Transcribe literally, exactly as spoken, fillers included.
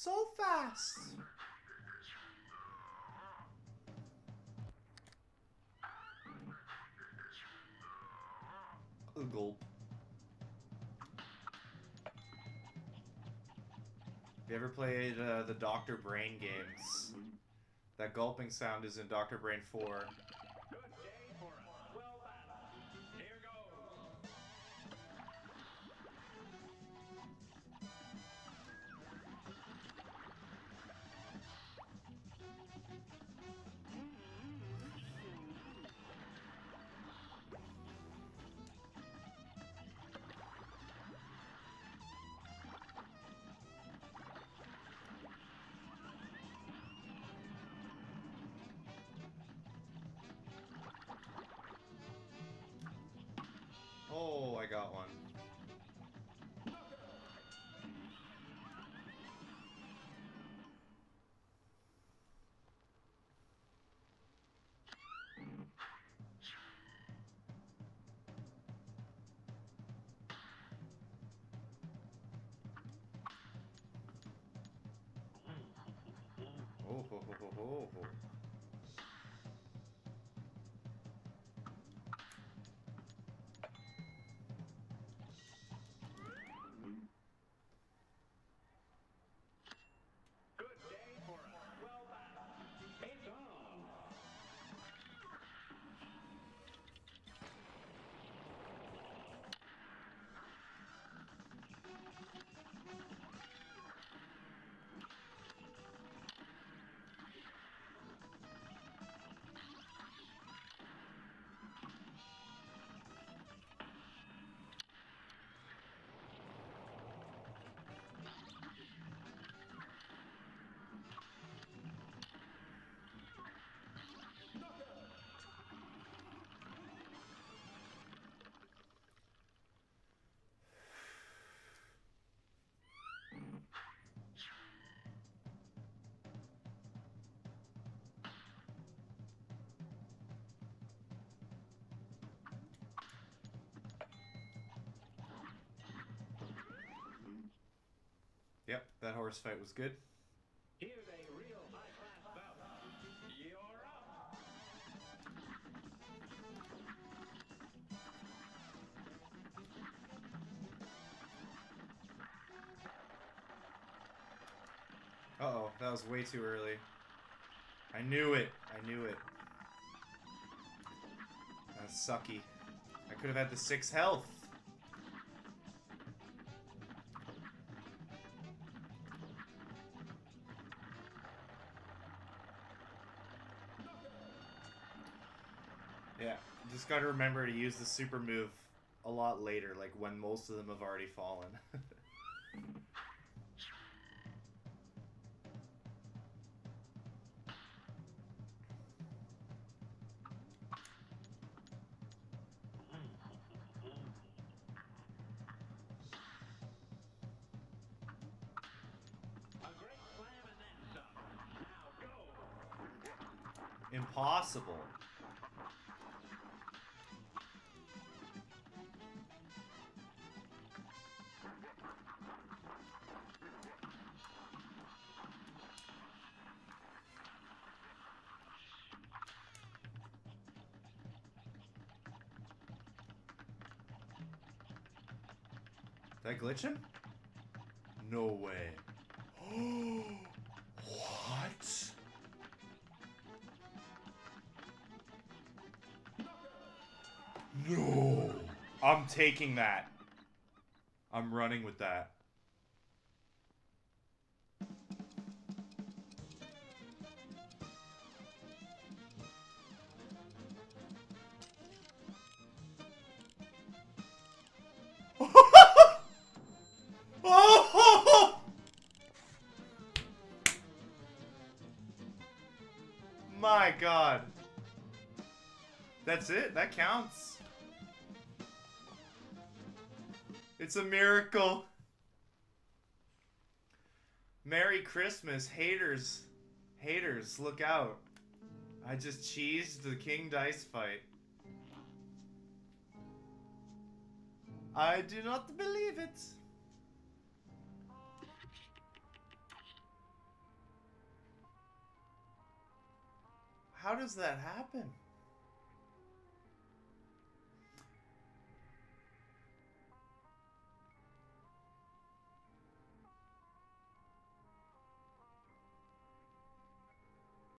So fast. A gulp. Have you ever played uh, the Doctor Brain games? That gulping sound is in Doctor Brain four. Oh, I got one. Oh, ho, ho, ho, ho, ho. Yep, that horse fight was good. Here's a real high-class bout. You're up. Uh-oh, that was way too early. I knew it. I knew it. That's sucky. I could have had the six health. Yeah, just gotta remember to use the super move a lot later, like when most of them have already fallen. Impossible. Did I glitch him? No way. What? No. I'm taking that. I'm running with that. Oh! My God. That's it. That counts. It's a miracle. Merry Christmas, haters. Haters, look out. I just cheesed the King Dice fight. I do not believe it. How does that happen?